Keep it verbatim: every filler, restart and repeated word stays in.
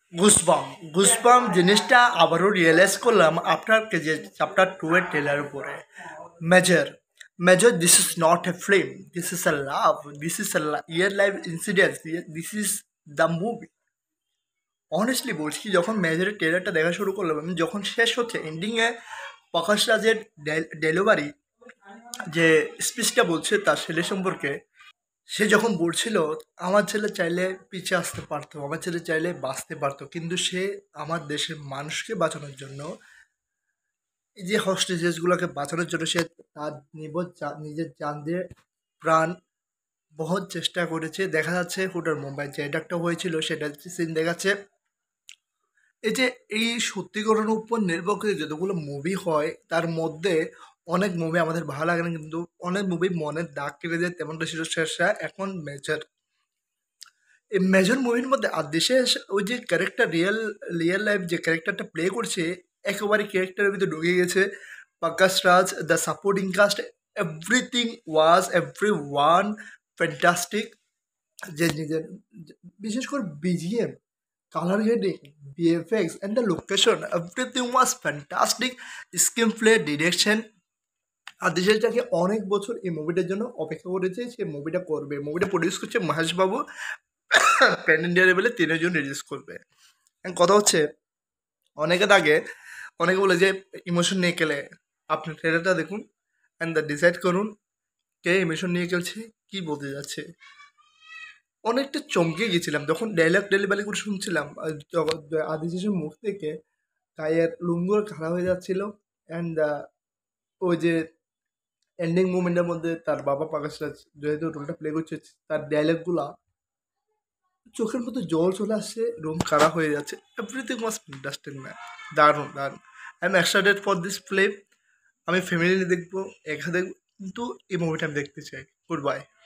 গুসবাম গুসবাম জিনিসটা আবারও রিয়েলাইজ করলাম আপনার যে চ্যাপ্টার টু এর টেলার উপরে Major Major this is not a film, this is a love, this is a real life incident, this is the movie. Honestly বলছি, যখন মেজরের ট্রেলারটা দেখা শুরু করলাম, আমি যখন শেষ হচ্ছে এন্ডিংয়ে প্রকাশ রাজের ডেলিভারি যে স্পিচটা বলছে তার ছেলে সম্পর্কে, সে যখন বলছিল আমার ছেলে চাইলে পিছিয়ে আসতে পারতো, আমার ছেলে চাইলে বাঁচতে পারতো, কিন্তু সে আমার দেশের মানুষকে বাঁচানোর জন্য, এই যে হস্টেজেসগুলোকে বাঁচানোর জন্য সে তার নিবজ নিজের জান দিয়ে প্রাণ বহুত চেষ্টা করেছে। দেখা যাচ্ছে হুটার মুম্বাই যে অ্যাটাকটা হয়েছিল সেটা সিন দেখাচ্ছে। এই যে এই সত্যি ঘটনার উপর নির্ভর করে যতগুলো মুভি হয় তার মধ্যে অনেক মুভি আমাদের ভালো লাগে না, কিন্তু অনেক মুভি মনের দাগ কেটে যায়, তেমনটা ছিল শেরশাহ। এখন মেজর, এই মেজর মুভির মধ্যে আর দেশে ওই যে ক্যারেক্টার রিয়েল রিয়েল লাইফ যে ক্যারেক্টারটা প্লে করছে, একেবারে ক্যারেক্টারের ভিতরে ঢুকে গেছে। Prakash Raj, the supporting cast, everything was every one fantastic. যে নিজের বিশেষ করে BGM, color grading, V F X, and the location, everything was fantastic. Screenplay, direction. আর দেশেরটাকে অনেক বছর এই মুভিটার জন্য অপেক্ষা করেছে, সে মুভিটা করবে। মুভিটা প্রডিউস করছে মহেশ বাবু, প্যান ইন্ডিয়া লেভেলে তিনজন রিলিজ করবে। And কথা হচ্ছে অনেকে আগে অনেকে বলে যে ইমোশন নিয়ে খেলে, আপনি ট্রেলারটা দেখুন অ্যান্ড দ্য ডিসাইড করুন কে ইমোশন নিয়ে খেলছে, কী বলতে যাচ্ছে। অনেকটা চমকে গেছিলাম যখন ডায়লগ ডেলিভারি করে শুনছিলাম। আদি শেষের মুখ থেকে গায়ের লুঙ্গুর খারাপ হয়ে যাচ্ছিল। অ্যান্ড ওই যে এন্ডিং মুভমেন্টের মধ্যে তার বাবা প্রকাশ রাজ যেহেতু রোলটা প্লে করছে, তার ডায়লগগুলা চোখের মধ্যে জল চলে আসছে, রুম খারাপ হয়ে যাচ্ছে। এভরিথিং ওয়াজ ফ্যান্টাস্টিক ম্যান, দারুণ দারুণ। I am excited for this film. আমি ফ্যামিলি দেখবো, একা দেখবো, কিন্তু এই মুভিটা আমি দেখতে চাই। Good by.